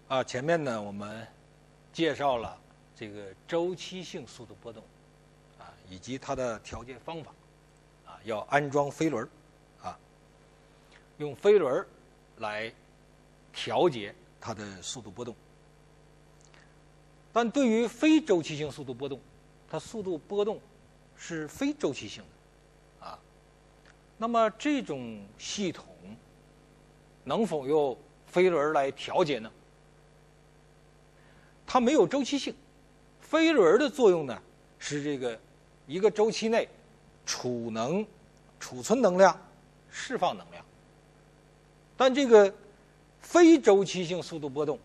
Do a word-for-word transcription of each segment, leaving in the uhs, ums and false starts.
啊，前面呢我们介绍了这个周期性速度波动啊，以及它的调节方法啊，要安装飞轮啊，用飞轮来调节它的速度波动。但对于非周期性速度波动，它速度波动是非周期性的啊，那么这种系统能否用飞轮来调节呢？它没有周期性，飞轮的作用呢是这个一个周期内储能、储存能量、释放能量。但这个非周期性速度波动，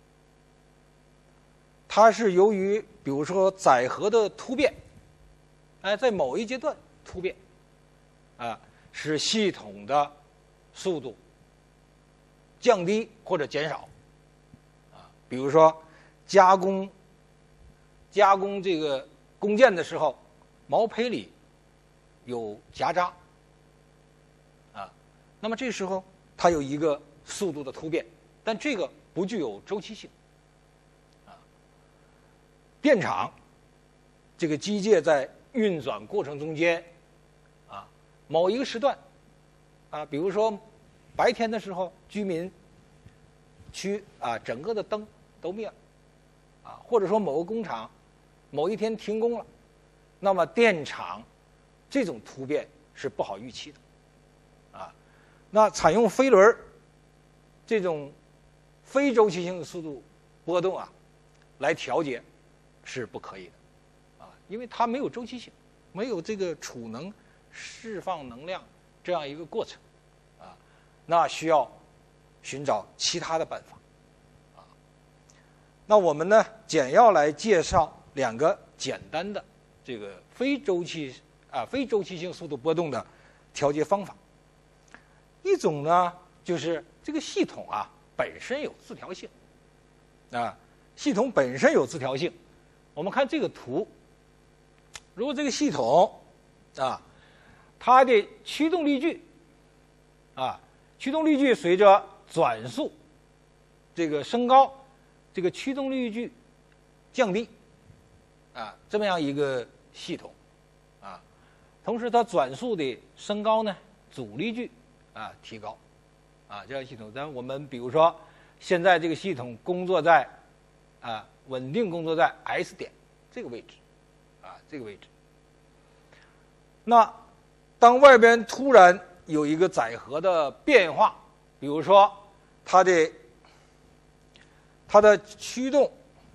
它是由于比如说载荷的突变，哎，在某一阶段突变，啊，使系统的速度降低或者减少，啊，比如说加工加工这个工件的时候，毛坯里有夹渣，啊，那么这时候它有一个速度的突变，但这个不具有周期性。啊，电厂这个机械在运转过程中间，啊，某一个时段，啊，比如说白天的时候，居民区啊整个的灯都灭了，啊，或者说某个工厂某一天停工了，那么电厂这种突变是不好预期的，啊，那采用飞轮这种非周期性的速度波动啊，来调节是不可以的，啊，因为它没有周期性，没有这个储能、释放能量这样一个过程，啊，那需要寻找其他的办法，啊，那我们呢简要来介绍两个简单的这个非周期啊非周期性速度波动的调节方法。一种呢就是这个系统啊本身有自调性，啊，系统本身有自调性。我们看这个图，如果这个系统啊，它的驱动力矩啊，驱动力矩随着转速这个升高，这个驱动力矩降低，啊，这么样一个系统，啊，同时它转速的升高呢，阻力矩啊提高，啊，这样系统。咱我们比如说，现在这个系统工作在啊稳定工作在 S 点这个位置，啊这个位置。那当外边突然有一个载荷的变化，比如说它的它的驱动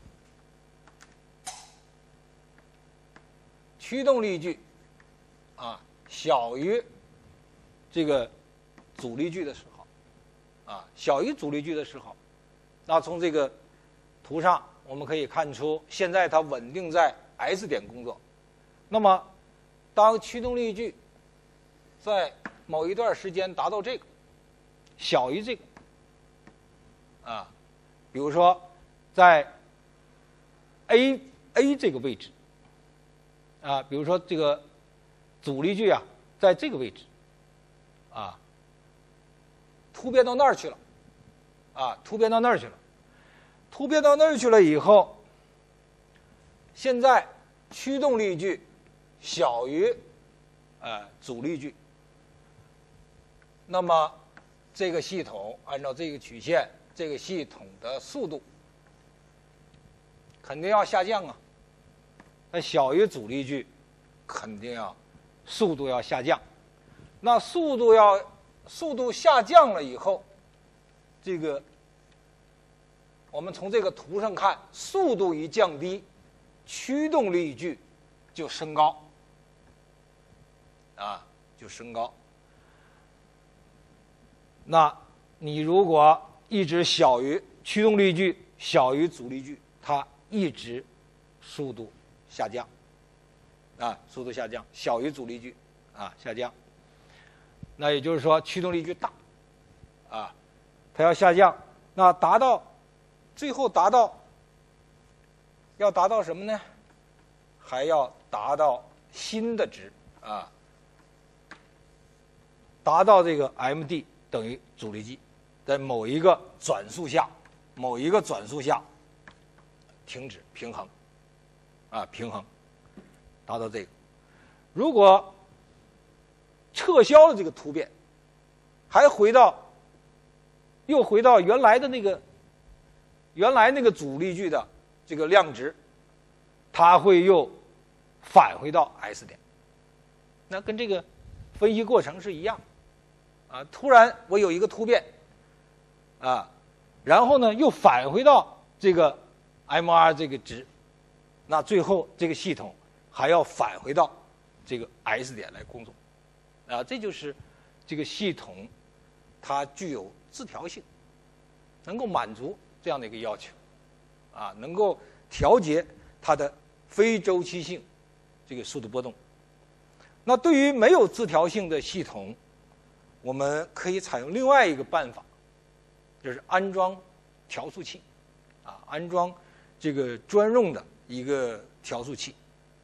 驱动力矩啊小于这个阻力矩的时候，啊小于阻力矩的时候，那从这个图上我们可以看出，现在它稳定在 S 点工作。那么当驱动力矩在某一段时间达到这个小于这个啊，比如说在 A A 这个位置啊，比如说这个阻力矩啊在这个位置啊，突变到那儿去了啊，突变到那儿去了，突变到那儿去了以后，现在驱动力矩小于呃阻力矩，那么这个系统按照这个曲线，这个系统的速度肯定要下降啊。它小于阻力矩，肯定要速度要下降。那速度要速度下降了以后，这个我们从这个图上看，速度一降低，驱动力矩就升高，啊，就升高。那你如果一直小于驱动力矩小于阻力矩，它一直速度下降，啊，速度下降，小于阻力矩啊下降。那也就是说驱动力矩大，啊，它要下降，那达到最后达到要达到什么呢？还要达到新的值啊，达到这个 M D 等于阻力矩，在某一个转速下某一个转速下停止平衡，啊平衡，达到这个。如果撤销了这个突变，还回到又回到原来的那个原来那个阻力矩的这个量值，它会又返回到 S 点。那跟这个分析过程是一样啊。突然我有一个突变啊，然后呢又返回到这个 M R 这个值，那最后这个系统还要返回到这个 S 点来工作啊。这就是这个系统它具有自调性，能够满足这样的一个要求啊，能够调节它的非周期性这个速度波动。那对于没有自调性的系统，我们可以采用另外一个办法，就是安装调速器啊，安装这个专用的一个调速器。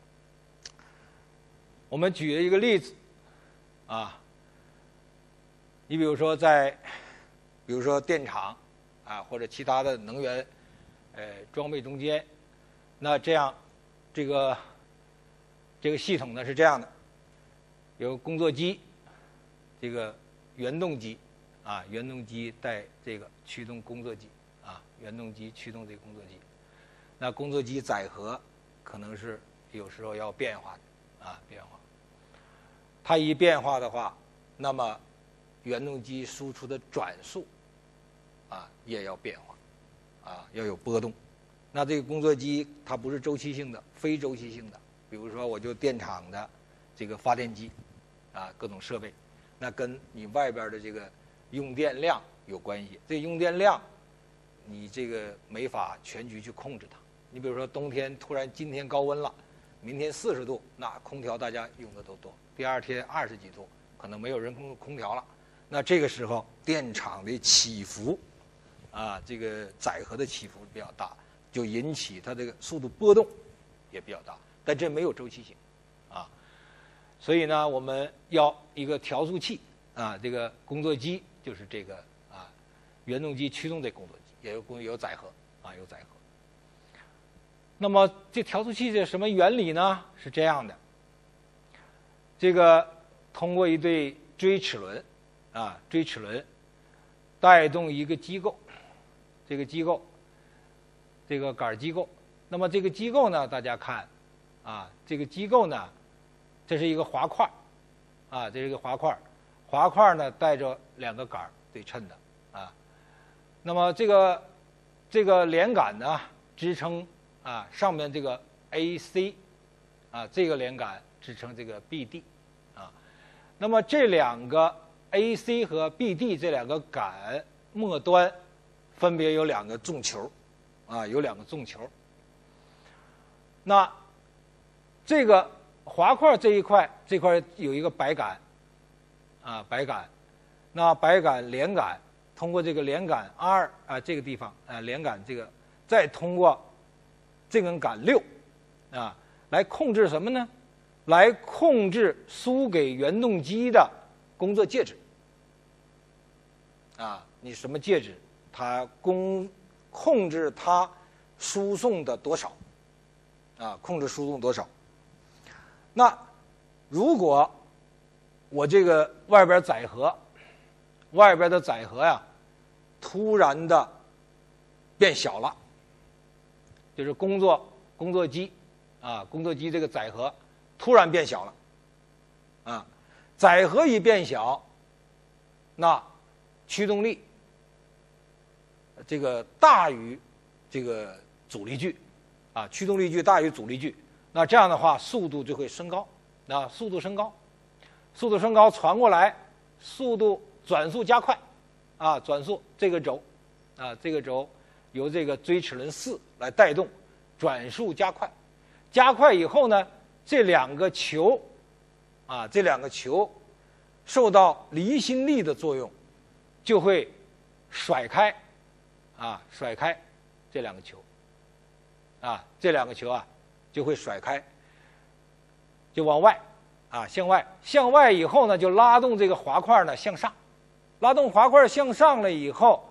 我们举了一个例子啊，你比如说在比如说电厂啊或者其他的能源呃装备中间，那这样这个这个系统呢是这样的，有工作机，这个原动机啊，原动机带这个驱动工作机啊，原动机驱动这个工作机。那工作机载荷可能是有时候要变化的啊，变化。它一变化的话，那么原动机输出的转速啊也要变化啊，要有波动。那这个工作机它不是周期性的，非周期性的。比如说我就电厂的这个发电机啊，各种设备，那跟你外边的这个用电量有关系。这个用电量你这个没法全局去控制它。你比如说冬天突然今天高温了，明天四十度，那空调大家用的都多，第二天二十几度，可能没有人工空调了。那这个时候电场的起伏啊，这个载荷的起伏比较大，就引起它这个速度波动也比较大，但这没有周期性啊。所以呢，我们要一个调速器啊，这个工作机就是这个啊，原动机驱动这工作机，也有工有载荷啊，有载荷。那么这调速器是什么原理呢？是这样的，这个通过一对锥齿轮啊，锥齿轮带动一个机构，这个机构，这个杆机构。那么这个机构呢，大家看啊，这个机构呢，这是一个滑块啊，这是一个滑块，滑块呢带着两个杆对称的啊。那么这个这个连杆呢支撑啊上面这个 A C 啊，这个连杆支撑这个 B D 啊。那么这两个 A C 和 B D 这两个杆末端分别有两个纵球啊，有两个纵球。那这个滑块这一块，这块有一个白杆啊，白杆。那白杆连杆通过这个连杆 R 啊这个地方啊，连杆这个再通过这根杆六啊，来控制什么呢？来控制输给原动机的工作介质啊，你什么介质，它供控制它输送的多少啊，控制输送多少。那如果我这个外边载荷，外边的载荷呀，突然的变小了，就是工作工作机啊，工作机这个载荷突然变小了啊，载荷一变小，那驱动力这个大于这个阻力矩啊，驱动力矩大于阻力矩，那这样的话速度就会升高啊，速度升高，速度升高传过来，速度转速加快啊，转速这个轴啊，这个轴由这个锥齿轮四来带动，转速加快，加快以后呢，这两个球啊，这两个球受到离心力的作用，就会甩开啊，甩开这两个球啊，这两个球啊就会甩开，就往外啊，向外，向外以后呢，就拉动这个滑块呢向上，拉动滑块向上了以后，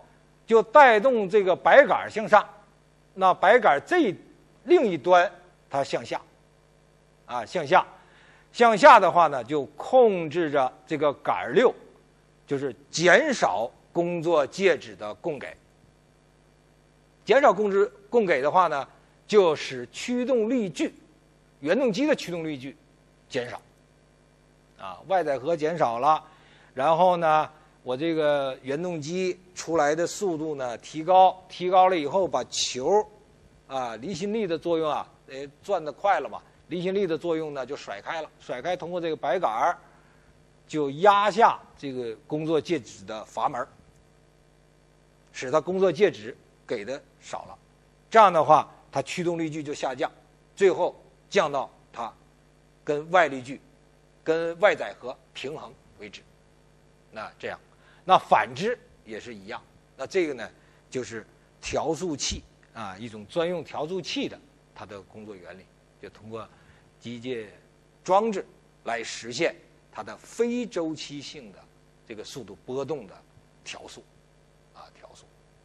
就带动这个白杆向上，那白杆这另一端它向下，啊向下，向下的话呢，就控制着这个杆六，就是减少工作介质的供给。减少供质供给的话呢，就使驱动力矩，原动机的驱动力矩减少，啊，外载荷减少了，然后呢，我这个原动机出来的速度呢提高，提高了以后把球，啊，离心力的作用啊，呃，转得快了嘛，离心力的作用呢就甩开了，甩开通过这个白杆儿，就压下这个工作介质的阀门，使它工作介质给的少了，这样的话，它驱动力矩就下降，最后降到它跟外力矩、跟外载荷平衡为止。那这样，那反之也是一样。那这个呢，就是调速器啊，一种专用调速器的它的工作原理，就通过机械装置来实现它的非周期性的这个速度波动的调速，啊，调速。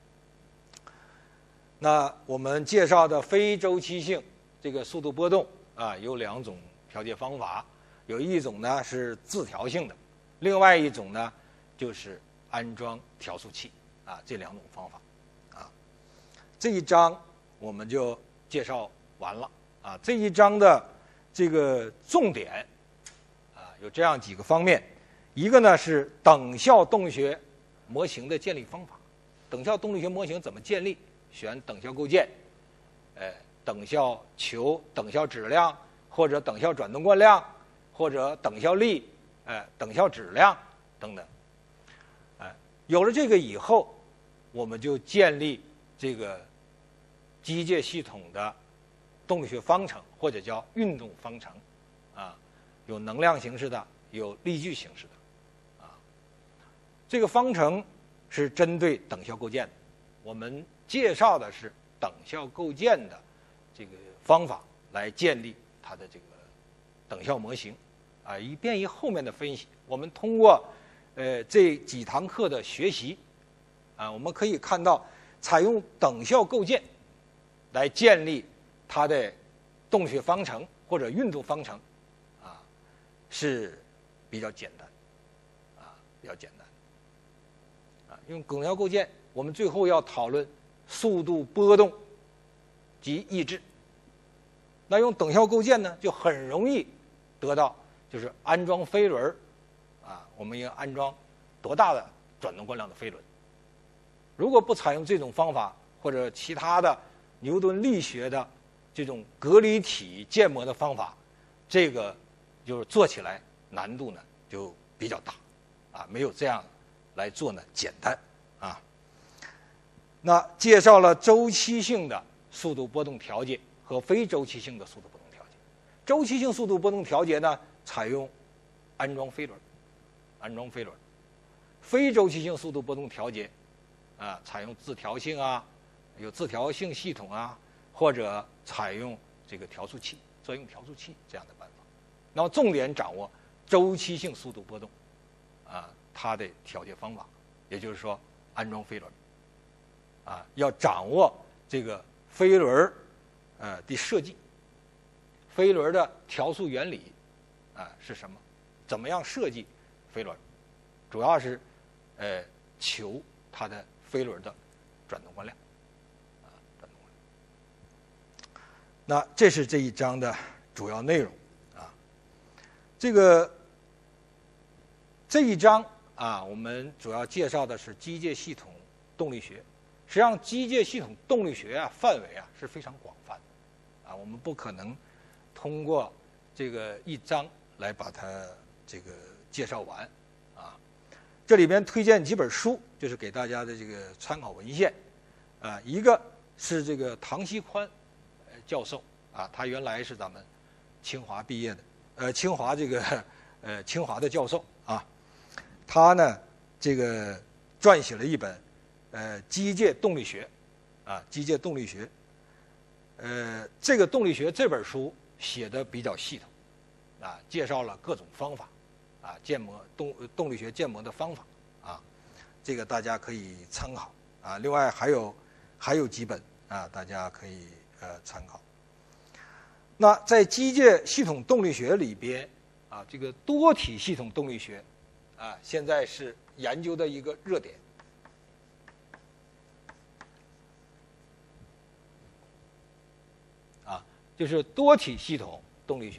那我们介绍的非周期性这个速度波动啊，有两种调节方法，有一种呢是自调性的，另外一种呢就是安装调速器啊，这两种方法啊。这一章我们就介绍完了啊。这一章的这个重点啊有这样几个方面，一个呢是等效动力学模型的建立方法，等效动力学模型怎么建立？选等效构件，呃，等效球、等效质量，或者等效转动惯量，或者等效力，呃，等效质量等等。哎、呃，有了这个以后，我们就建立这个机械系统的动力学方程，或者叫运动方程，啊，有能量形式的，有力矩形式的，啊，这个方程是针对等效构件的，我们介绍的是等效构件的这个方法来建立它的这个等效模型，啊，以便于后面的分析。我们通过呃这几堂课的学习，啊，我们可以看到，采用等效构件来建立它的动力学方程或者运动方程，啊，是比较简单，啊，比较简单，啊，用等效构件，我们最后要讨论速度波动及抑制。那用等效构件呢，就很容易得到，就是安装飞轮，啊，我们应安装多大的转动惯量的飞轮。如果不采用这种方法或者其他的牛顿力学的这种隔离体建模的方法，这个就是做起来难度呢就比较大，啊，没有这样来做呢简单啊。那介绍了周期性的速度波动调节和非周期性的速度波动调节。周期性速度波动调节呢，采用安装飞轮，安装飞轮；非周期性速度波动调节，啊，采用自调性啊，有自调性系统啊，或者采用这个调速器，专用调速器这样的办法。那么重点掌握周期性速度波动，啊，它的调节方法，也就是说安装飞轮。啊，要掌握这个飞轮呃的设计，飞轮的调速原理啊是什么？怎么样设计飞轮？主要是呃求它的飞轮的转动惯量，啊，转动惯量。那这是这一章的主要内容啊。这个这一章啊，我们主要介绍的是机械系统动力学。实际上，机械系统动力学啊，范围啊是非常广泛的，啊，我们不可能通过这个一章来把它这个介绍完，啊，这里边推荐几本书，就是给大家的这个参考文献，啊，一个是这个唐锡宽教授，啊，他原来是咱们清华毕业的，呃，清华这个呃清华的教授啊，他呢这个撰写了一本。呃，机械动力学，啊，机械动力学，呃，这个动力学这本书写的比较系统，啊，介绍了各种方法，啊，建模动动力学建模的方法，啊，这个大家可以参考， 啊，另外还有还有几本啊，大家可以呃参考。那在机械系统动力学里边啊，这个多体系统动力学啊，现在是研究的一个热点。啊，就是多体系统动力学。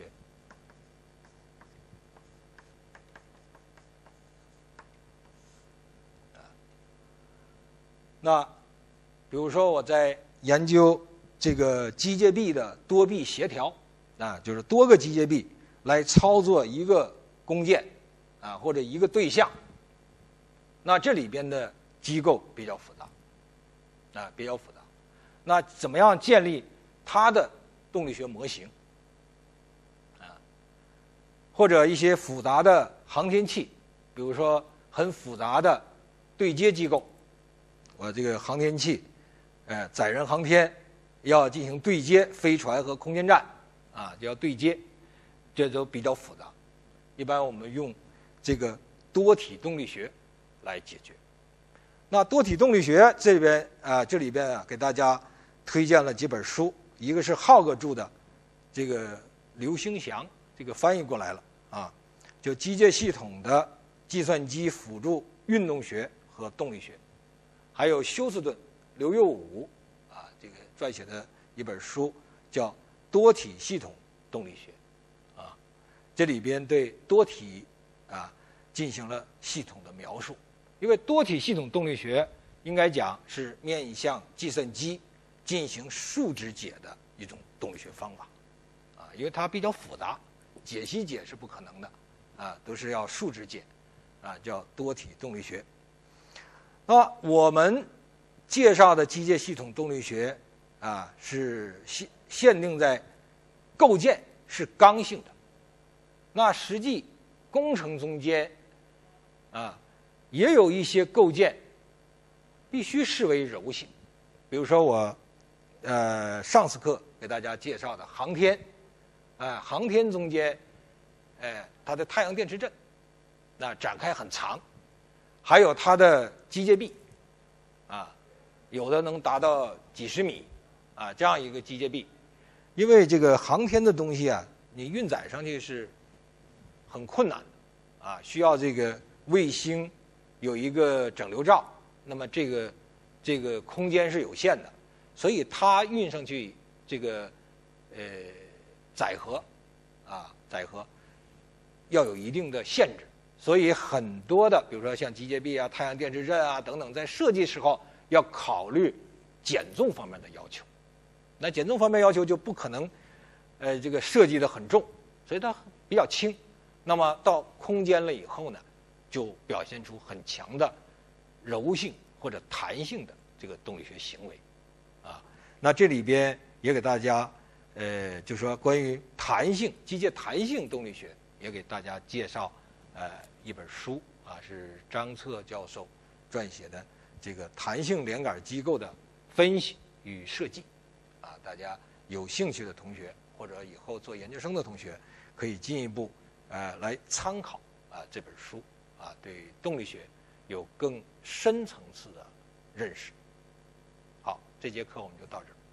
那比如说我在研究这个机械臂的多臂协调啊，就是多个机械臂来操作一个工件啊或者一个对象，那这里边的机构比较复杂啊，比较复杂。那怎么样建立它的动力学模型啊？或者一些复杂的航天器，比如说很复杂的对接机构。我这个航天器，呃，载人航天要进行对接，飞船和空间站啊，就要对接，这都比较复杂。一般我们用这个多体动力学来解决。那多体动力学这边啊，这里边啊，给大家推荐了几本书，一个是浩哥著的，这个刘兴祥这个翻译过来了啊，就机械系统的计算机辅助运动学和动力学。还有休斯顿、刘佑武啊，这个撰写的一本书叫《多体系统动力学》，啊，这里边对多体啊进行了系统的描述。因为多体系统动力学应该讲是面向计算机进行数值解的一种动力学方法，啊，因为它比较复杂，解析解是不可能的，啊，都是要数值解，啊，叫多体动力学。那我们介绍的机械系统动力学啊，是限限定在构件是刚性的，那实际工程中间啊，也有一些构件必须视为柔性。比如说我呃上次课给大家介绍的航天，啊，航天中间，哎，它的太阳电池阵，那展开很长。还有它的机械臂，啊，有的能达到几十米，啊，这样一个机械臂。因为这个航天的东西啊，你运载上去是很困难的，啊，需要这个卫星有一个整流罩，那么这个这个空间是有限的，所以它运上去这个呃载荷，啊载荷要有一定的限制。所以很多的，比如说像机械臂啊、太阳电池阵啊等等，在设计时候要考虑减重方面的要求。那减重方面要求就不可能，呃，这个设计的很重，所以它比较轻。那么到空间了以后呢，就表现出很强的柔性或者弹性的这个动力学行为，啊，那这里边也给大家，呃，就说关于弹性、机械弹性动力学，也给大家介绍。呃，一本书啊，是张策教授撰写的这个弹性连杆机构的分析与设计，啊，大家有兴趣的同学或者以后做研究生的同学，可以进一步呃来参考啊这本书啊，对动力学有更深层次的认识。好，这节课我们就到这儿。